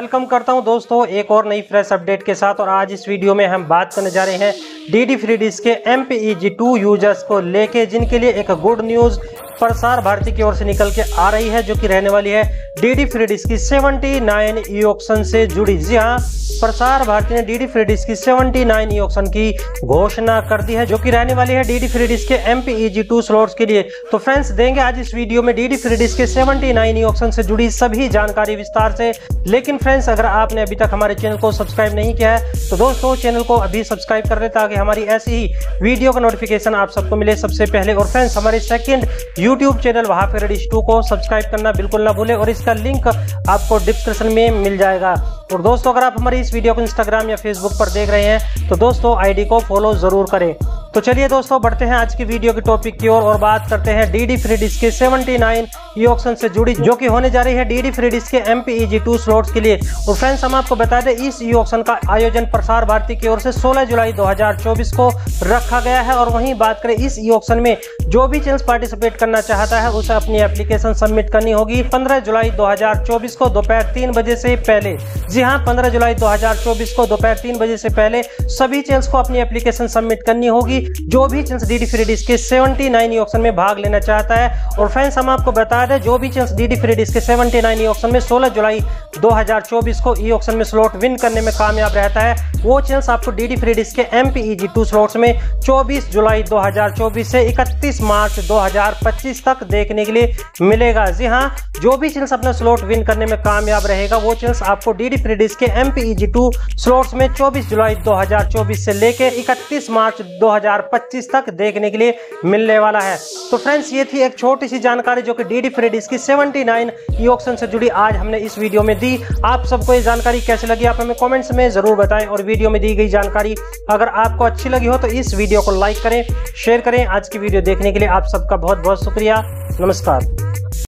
Welcome करता हूं दोस्तों एक और नई फ्रेश अपडेट के साथ। और आज इस वीडियो में हम बात करने जा रहे हैं डीडी फ्री डिश के MPEG-2 यूजर्स को लेके, जिनके लिए एक गुड न्यूज़ प्रसार भारती की ओर से निकल के आ रही है, जो कि रहने वाली है डीडी फ्री डिश की 79 ई ऑक्शन से जुड़ी। जी हाँ, प्रसार भारती ने डीडी फ्री डिश की 79 ई ऑक्शन की घोषणा कर दी है, जो कि रहने वाली है डीडी फ्री डिश के MPEG-2 स्लॉट्स के लिए। तो फ्रेंड्स, देंगे आज इस वीडियो में डीडी फ्री डिश के 79 ई ऑक्शन से जुड़ी सभी जानकारी विस्तार से। लेकिन फ्रेंड्स, अगर आपने अभी तक हमारे चैनल को सब्सक्राइब नहीं किया है तो दोस्तों चैनल को अभी सब्सक्राइब कर ले, ताकि हमारी ऐसी ही वीडियो का नोटिफिकेशन आप सबको मिले सबसे पहले। और फ्रेंड्स, हमारे सेकंड यूट्यूब चैनल वहां पर डिश 2 को सब्सक्राइब करना बिल्कुल ना भूले, और इसका लिंक आपको डिस्क्रिप्शन में मिल जाएगा। और दोस्तों, अगर आप हमारी इस वीडियो को इंस्टाग्राम या फेसबुक पर देख रहे हैं तो दोस्तों आईडी को फॉलो जरूर करें। तो चलिए दोस्तों, बढ़ते हैं आज की वीडियो के टॉपिक की ओर और बात करते हैं डीडी फ्री डिश के 79 ई ऑक्शन से जुड़ी, जो कि होने जा रही है डीडी फ्री डिश के MPEG-2 स्लॉट्स के लिए। और फ्रेंड्स, हम आपको बता दें, इस ई ऑक्शन का आयोजन प्रसार भारती की ओर से 16 जुलाई 2024 को रखा गया है। और वहीं बात करें इस ई ऑक्शन में जो भी चैनल पार्टिसिपेट करना चाहता है उसे अपनी एप्लीकेशन सबमिट करनी होगी 15 जुलाई 2024 को दोपहर 3 बजे से पहले। जी हाँ, 15 जुलाई 2024 को दोपहर 3 बजे से पहले सभी चैनल्स को अपनी एप्लीकेशन सबमिट करनी होगी, जो भी चैनल्स डीडी फ्री डिश के 79 ई ऑक्शन में भाग लेना चाहता है। और फ्रेंड्स, हम आपको बता दें, जो भी चैनल्स डीडी फ्री डिश के 79 ई ऑक्शन में 16 जुलाई 2024 को ई ऑक्शन में स्लॉट विन करने में कामयाब रहता है, वो चैनल्स आपको डीडी फ्री डिश के MPEG-2 स्लॉट्स में 24 जुलाई 2024 से 31 मार्च 2025 तक देखने के लिए मिलेगा। जी हाँ, जो भी चैनल्स अपना स्लॉट विन करने में कामयाब रहेगा वो चैनल्स आपको डीडी फ्री डिश के MPEG-2 स्लॉट्स में 24 जुलाई 2024 से लेके 31 मार्च 2025 तक देखने के लिए मिलने वाला है। तो फ्रेंड्स, ये थी एक छोटी सी जानकारी जो कि डीडी फ्री डिश की 79 ई ऑक्शन से जुड़ी आज हमने इस वीडियो में दी। आप सबको ये जानकारी कैसी लगी आप हमें कमेंट्स में जरूर बताएं। और वीडियो में दी गई जानकारी अगर आपको अच्छी लगी हो तो इस वीडियो को लाइक करें, शेयर करें। आज की वीडियो देखने के लिए आप सबका बहुत बहुत शुक्रिया। नमस्कार।